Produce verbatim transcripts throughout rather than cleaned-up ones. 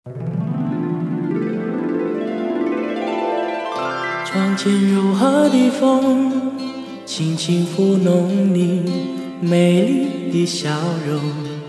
窗前柔和的风，轻轻抚弄你美丽的笑容。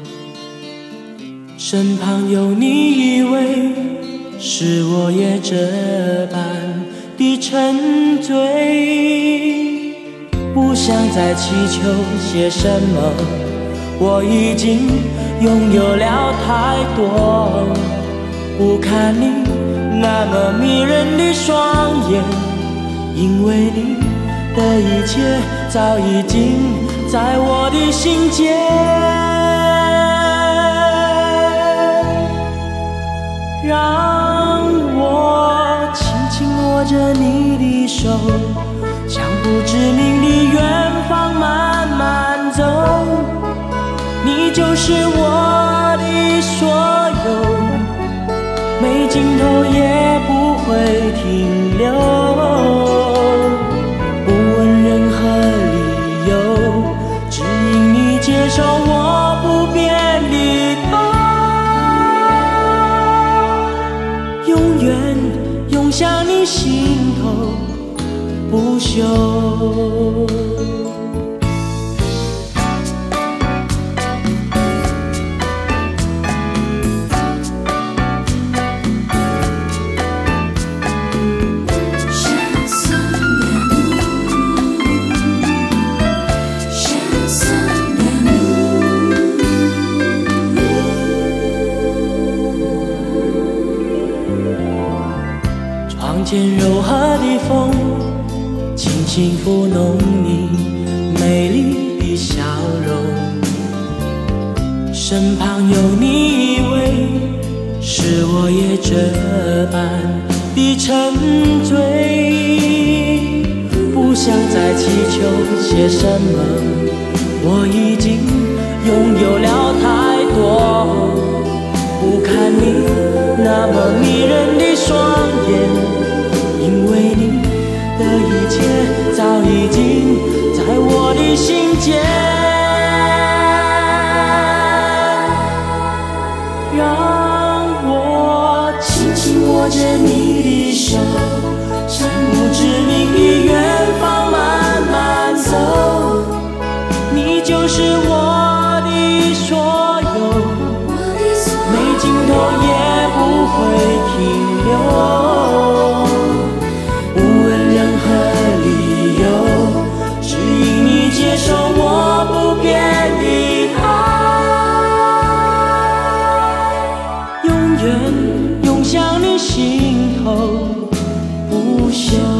身旁有你依偎，使我也这般的沉醉。不想再祈求些什么，我已经拥有了太多。不看你那么迷人的双眼，因为你的一切早已经在我的心间。让我轻轻握着你的手，向不知名的远方慢慢走。你就是我的所有，没尽头也不会停留。不问任何理由，只因你接受我不变的痛，永远涌向你心头不休。窗前柔和的风，轻轻抚弄你美丽的笑容。身旁有你依偎，使我也这般的沉醉。不想再祈求些什么，我已经拥有了太多。不看你那么迷人的双眼，因为你的一切早已经在我的心间。让我轻轻握着你的手，向不知名的远方慢慢走。你就是我的所有，没尽头也不会停留。接受我不变的爱，永远涌向你心头不休。